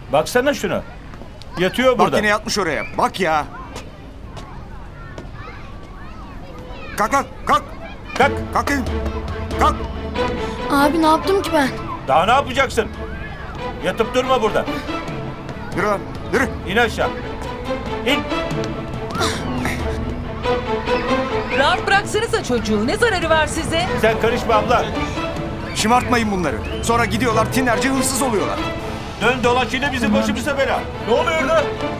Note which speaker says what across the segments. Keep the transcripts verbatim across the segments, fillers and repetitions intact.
Speaker 1: Baksana şuna. Yatıyor burada.
Speaker 2: Bak yine yatmış oraya. Bak ya. Kalk kalk kalk.
Speaker 1: Kalk.
Speaker 2: Kalk dedim. Kalk.
Speaker 3: Abi ne yaptım ki ben?
Speaker 1: Daha ne yapacaksın? Yatıp durma burada.
Speaker 2: Yürü lan. Yürü.
Speaker 1: İn aşağı. İn.
Speaker 4: Rahat bıraksanıza çocuğu. Ne zararı var size?
Speaker 1: Sen karışma abla.
Speaker 2: Şımartmayın bunları. Sonra gidiyorlar tinerci hırsız oluyorlar.
Speaker 1: Dön dolaş yine bizim başımıza bela. Ne oluyor orada?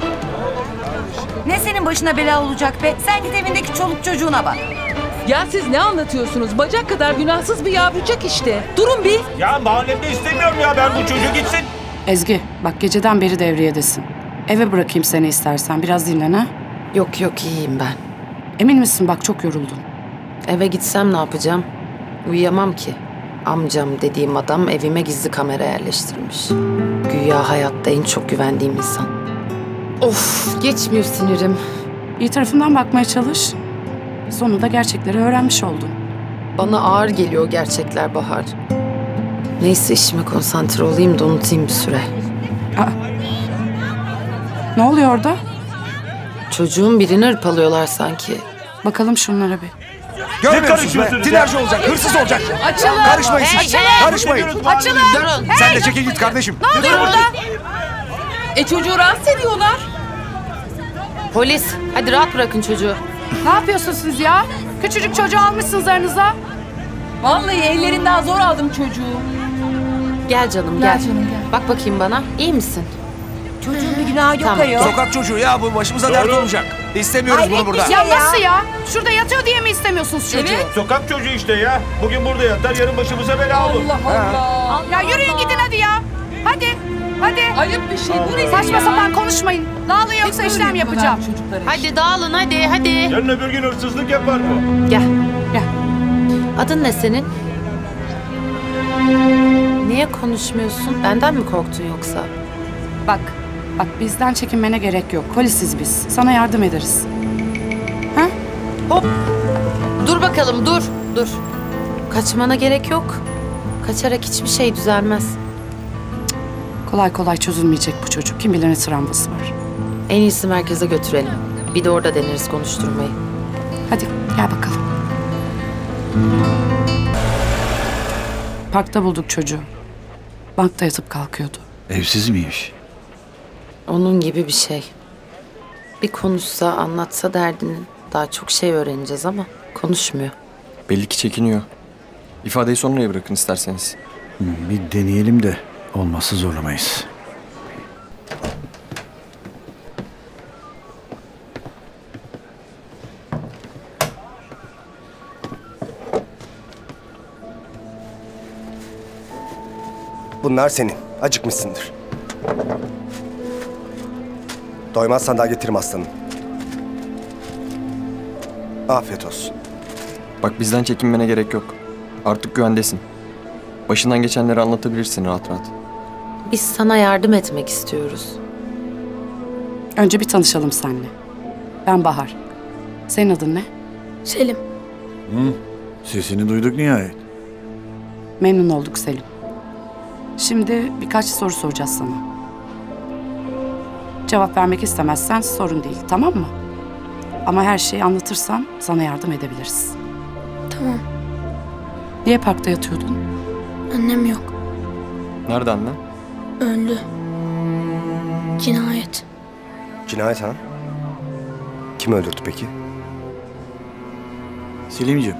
Speaker 5: Ne senin başına bela olacak be? Sen git evindeki çoluk çocuğuna bak.
Speaker 4: Ya siz ne anlatıyorsunuz? Bacak kadar günahsız bir yavrucak işte. Durun bir.
Speaker 1: Ya mahallemde istemiyorum ya ben bu çocuğu gitsin.
Speaker 6: Ezgi, bak geceden beri devriyedesin. Eve bırakayım seni istersen. Biraz dinlen ha.
Speaker 7: Yok yok iyiyim ben.
Speaker 6: Emin misin? Bak çok yoruldun.
Speaker 7: Eve gitsem ne yapacağım? Uyuyamam ki. Amcam dediğim adam evime gizli kamera yerleştirmiş. Güya hayatta en çok güvendiğim insan. Of geçmiyor sinirim.
Speaker 6: İyi tarafından bakmaya çalış. Sonunda gerçekleri öğrenmiş oldun.
Speaker 7: Bana ağır geliyor gerçekler Bahar. Neyse işime konsantre olayım da unutayım bir süre.
Speaker 6: Aa. Ne oluyor orada?
Speaker 7: Çocuğun birini hırpalıyorlar sanki.
Speaker 6: Bakalım şunlara bir.
Speaker 2: Görmüyor musunuz be? Tinerci olacak, hırsız olacak.
Speaker 5: Açılın.
Speaker 2: Karışmayın siz.
Speaker 5: Hey,
Speaker 2: Karışmayın.
Speaker 5: Açılın.
Speaker 7: Durun.
Speaker 2: Sen de çekil git kardeşim.
Speaker 5: Ne oluyor burada?
Speaker 4: E çocuğu rahatsız ediyorlar.
Speaker 7: Polis hadi rahat bırakın çocuğu.
Speaker 6: Ne yapıyorsunuz siz ya? Küçücük çocuğu almışsınız aranıza.
Speaker 4: Vallahi ellerinden zor aldım çocuğu.
Speaker 7: Gel canım
Speaker 4: Gel
Speaker 7: gel.
Speaker 4: canım, gel.
Speaker 7: Bak bakayım bana. İyi misin?
Speaker 5: Çocuğun bir günahı yok
Speaker 7: Tamam.
Speaker 5: ayol.
Speaker 2: Sokak çocuğu ya bu başımıza dert olacak. İstemiyoruz
Speaker 5: Hayret
Speaker 2: bunu burada.
Speaker 5: bir şey.
Speaker 6: Ya
Speaker 5: Ya.
Speaker 6: nasıl ya? Şurada yatıyor diye mi istemiyorsunuz çocuğu?
Speaker 4: Evet.
Speaker 1: Sokak çocuğu işte ya. Bugün burada yatar yarın başımıza bela olur.
Speaker 4: Allah Allah.
Speaker 6: Ya yürüyün gidin hadi ya. Hadi. Hadi.
Speaker 4: Ayıp bir şey. Bu ne
Speaker 6: Saçma
Speaker 4: ya?
Speaker 6: sapan konuşmayın. Dağılın yoksa
Speaker 4: Hep
Speaker 6: işlem
Speaker 4: böyle
Speaker 6: yapacağım.
Speaker 4: çocuklara işte.
Speaker 7: Hadi dağılın hadi hadi.
Speaker 1: Yarın öbür gün hırsızlık yapar bu.
Speaker 7: Gel.
Speaker 6: Gel.
Speaker 7: Adın ne senin? Niye konuşmuyorsun? Benden mi korktun yoksa?
Speaker 6: Bak. Bak bizden çekinmene gerek yok. Polisiz biz. Sana yardım ederiz. Ha?
Speaker 7: Hop. Dur bakalım dur. Dur. Kaçmana gerek yok. Kaçarak hiçbir şey düzelmez.
Speaker 6: Kolay kolay çözülmeyecek bu çocuk. Kim bilir ne travması var.
Speaker 7: En iyisi merkeze götürelim. Bir de orada deneriz konuşturmayı.
Speaker 6: Hadi gel bakalım. Parkta bulduk çocuğu. Bankta yatıp kalkıyordu.
Speaker 8: Evsiz miymiş?
Speaker 7: Onun gibi bir şey. Bir konuşsa, anlatsa derdini daha çok şey öğreneceğiz ama konuşmuyor.
Speaker 9: Belli ki çekiniyor. İfadeyi sonraya bırakın isterseniz.
Speaker 8: Bir deneyelim de olmazsa zorlamayız.
Speaker 10: Bunlar senin. Acıkmışsındır. Doymazsan daha getiririm aslanım. Afiyet olsun.
Speaker 9: Bak bizden çekinmene gerek yok. Artık güvendesin. Başından geçenleri anlatabilirsin rahat rahat.
Speaker 7: Biz sana yardım etmek istiyoruz.
Speaker 6: Önce bir tanışalım seninle. Ben Bahar. Senin adın ne?
Speaker 3: Selim.
Speaker 8: Hı, sesini duyduk nihayet.
Speaker 6: Memnun olduk Selim. Şimdi birkaç soru soracağız sana. Cevap vermek istemezsen sorun değil, tamam mı? Ama her şeyi anlatırsan sana yardım edebiliriz.
Speaker 3: Tamam.
Speaker 6: Niye parkta yatıyordun?
Speaker 3: Annem yok.
Speaker 9: Nerede annen?
Speaker 3: Öldü. Cinayet.
Speaker 10: Cinayet ha? Kim öldürdü peki?
Speaker 8: Selimciğim.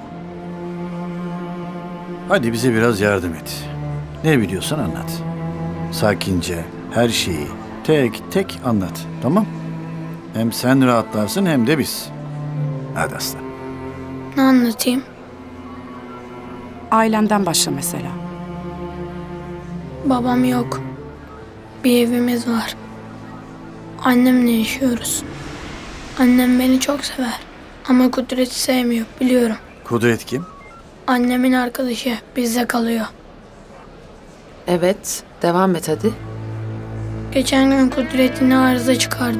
Speaker 8: Hadi bize biraz yardım et. Ne biliyorsan anlat. Sakince her şeyi tek tek anlat, tamam? Hem sen rahatlarsın hem de biz. Hadi aslan.
Speaker 3: Ne anlatayım?
Speaker 6: Ailenden başla mesela.
Speaker 3: Babam yok. Bir evimiz var. Annemle yaşıyoruz. Annem beni çok sever. Ama Kudret'i sevmiyor, biliyorum.
Speaker 8: Kudret kim?
Speaker 3: Annemin arkadaşı bizde kalıyor.
Speaker 7: Evet, devam et hadi.
Speaker 3: Geçen gün Kudret'in arıza çıkardı.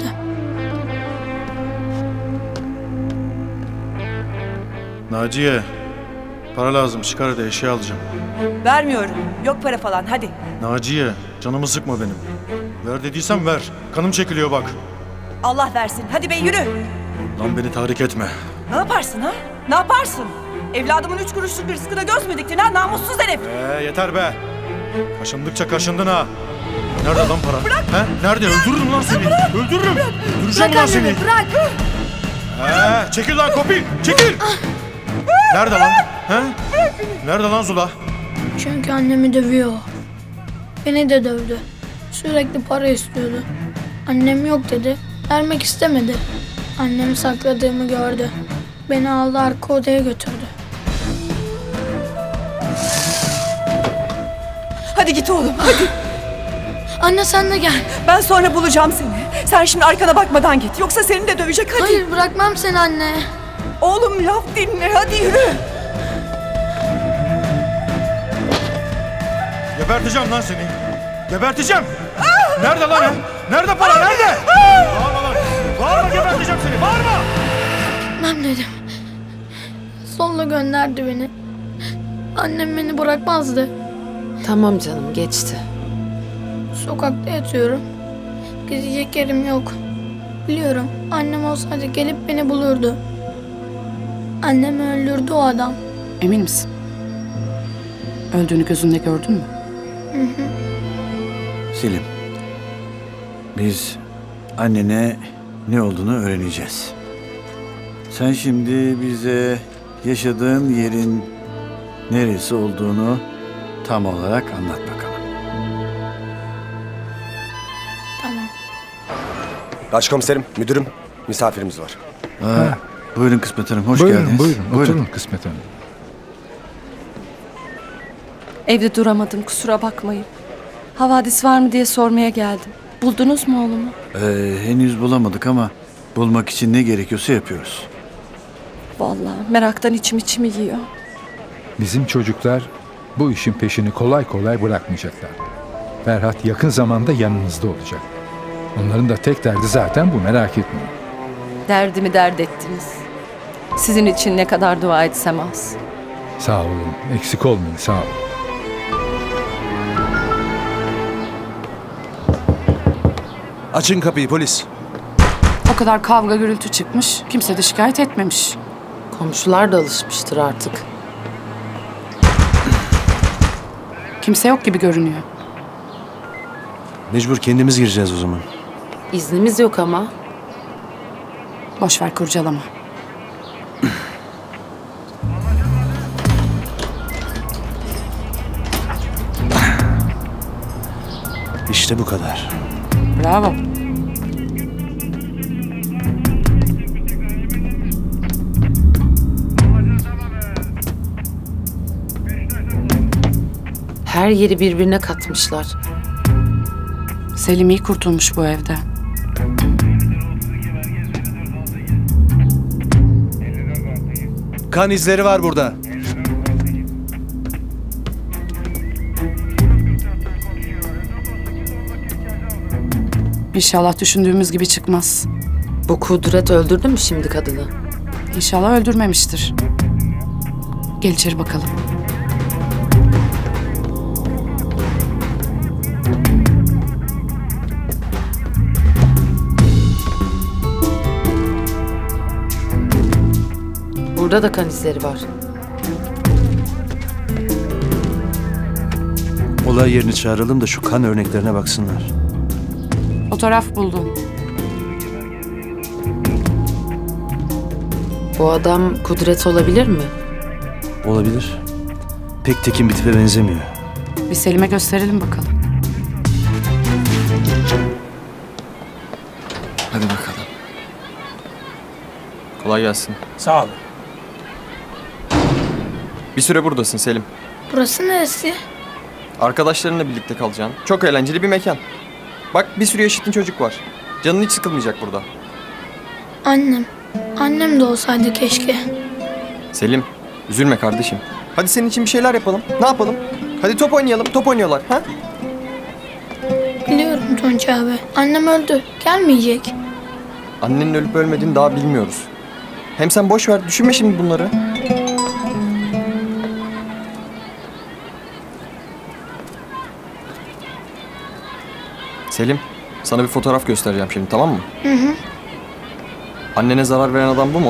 Speaker 11: Naciye, para lazım. Çıkar hadi eşya alacağım.
Speaker 5: Vermiyorum. Yok para falan hadi.
Speaker 11: Naciye, canımı sıkma benim. Ver dediysem ver. Kanım çekiliyor bak.
Speaker 12: Allah versin. Hadi be yürü.
Speaker 11: Lan beni tahrik etme.
Speaker 12: Ne yaparsın ha? Ne yaparsın? Evladımın üç kuruşluk rızkına göz mü diktin ha? Namussuz herif.
Speaker 11: Ee, yeter be. Kaşındıkça kaşındın ha. Nerede lan para?
Speaker 12: Bırak.
Speaker 11: He? Nerede? Öldürürüm lan seni.
Speaker 12: Bırak.
Speaker 11: Öldürürüm.
Speaker 12: Bırak.
Speaker 11: Öldüreceğim
Speaker 12: Bırak
Speaker 11: lan seni.
Speaker 12: annemi, bırak.
Speaker 11: He, çekil lan Kopil. Çekil. Nerede lan? He? Nerede lan Zula?
Speaker 3: Çünkü annemi dövüyor. Beni de dövdü. Sürekli para istiyordu. Annem yok dedi. Vermek istemedi. Annem sakladığımı gördü. Beni aldı arka odaya götürdü.
Speaker 12: Hadi git oğlum hadi.
Speaker 3: Anne sen de gel.
Speaker 12: Ben sonra bulacağım seni. Sen şimdi arkana bakmadan git. Yoksa seni de dövecek hadi.
Speaker 3: Hayır bırakmam seni anne.
Speaker 12: Oğlum laf dinle hadi yürü.
Speaker 11: Geberteceğim lan seni. Geberteceğim. Nerede lan he? Nerede para? Nerede? Bağırma lan. Bağırma, geberteceğim seni. Bağırma.
Speaker 3: Ben dedim. Zorla gönderdi beni. Annem beni bırakmazdı.
Speaker 7: Tamam canım, geçti.
Speaker 3: Sokakta yatıyorum. Gidecek yerim yok. Biliyorum annem olsaydı gelip beni bulurdu. Annemi öldürdü o adam.
Speaker 6: Emin misin? Öldüğünü gözünde gördün mü?
Speaker 3: Hı hı.
Speaker 8: Selim, biz annene ne olduğunu öğreneceğiz. Sen şimdi bize yaşadığın yerin neresi olduğunu tam olarak anlat bakalım.
Speaker 3: Tamam.
Speaker 10: Başkomiserim, müdürüm, misafirimiz var.
Speaker 8: Aa, buyurun Kısmet Hanım, hoş
Speaker 13: buyurun,
Speaker 8: geldiniz.
Speaker 13: Buyurun, buyurun. Oturun Kısmet Hanım.
Speaker 14: Evde duramadım, kusura bakmayın. Havadis var mı diye sormaya geldim. Buldunuz mu oğlumu?
Speaker 8: Ee, henüz bulamadık ama bulmak için ne gerekiyorsa yapıyoruz.
Speaker 14: Vallahi meraktan içim içimi yiyor.
Speaker 13: Bizim çocuklar bu işin peşini kolay kolay bırakmayacaklar. Ferhat yakın zamanda yanınızda olacak. Onların da tek derdi zaten bu, merak etmeyin.
Speaker 14: Derdimi dert ettiniz. Sizin için ne kadar dua etsem az.
Speaker 13: Sağ olun, eksik olmayın, sağ olun.
Speaker 15: Açın kapıyı polis.
Speaker 6: O kadar kavga gürültü çıkmış, kimse de şikayet etmemiş.
Speaker 7: Komşular da alışmıştır artık.
Speaker 6: Kimse yok gibi görünüyor.
Speaker 15: Mecbur kendimiz gireceğiz o zaman.
Speaker 7: İznimiz yok ama.
Speaker 6: Boş ver, kurcalama.
Speaker 15: İşte bu kadar.
Speaker 6: Bravo.
Speaker 7: Her yeri birbirine katmışlar.
Speaker 6: Selim iyi kurtulmuş bu evde.
Speaker 15: Kan izleri var burada.
Speaker 6: İnşallah düşündüğümüz gibi çıkmaz.
Speaker 7: Bu Kudret öldürdü mü şimdi kadını?
Speaker 6: İnşallah öldürmemiştir. Gel içeri bakalım.
Speaker 7: Burada da kan izleri var.
Speaker 15: Olay yerini çağıralım da şu kan örneklerine baksınlar.
Speaker 6: Fotoğraf buldum.
Speaker 7: Bu adam Kudret olabilir mi?
Speaker 15: Olabilir. Pek tekin bir tipe benzemiyor.
Speaker 6: Bir Selim'e gösterelim bakalım.
Speaker 8: Hadi bakalım.
Speaker 9: Kolay gelsin.
Speaker 1: Sağ ol.
Speaker 9: Bir süre buradasın Selim.
Speaker 3: Burası neresi?
Speaker 9: Arkadaşlarınla birlikte kalacaksın. Çok eğlenceli bir mekan. Bak bir sürü yaşıtın çocuk var. Canın hiç sıkılmayacak burada.
Speaker 3: Annem. Annem de olsaydı keşke.
Speaker 9: Selim, üzülme kardeşim. Hadi senin için bir şeyler yapalım. Ne yapalım? Hadi top oynayalım. Top oynuyorlar. Ha?
Speaker 3: Biliyorum Tunç abi. Annem öldü. Gelmeyecek.
Speaker 9: Annenin ölüp ölmediğini daha bilmiyoruz. Hem sen boş ver. Düşünme şimdi bunları. Selim, Sana bir fotoğraf göstereceğim şimdi, tamam mı?
Speaker 3: Hı hı.
Speaker 9: Annene zarar veren adam bu mu?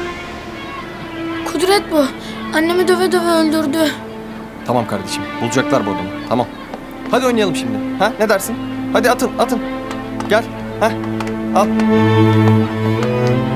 Speaker 3: Kudret bu. Annemi döve döve öldürdü.
Speaker 9: Tamam kardeşim. Bulacaklar bu adamı. Tamam. Hadi oynayalım şimdi. Ha? Ne dersin? Hadi atın, atın. Gel. Ha? Al.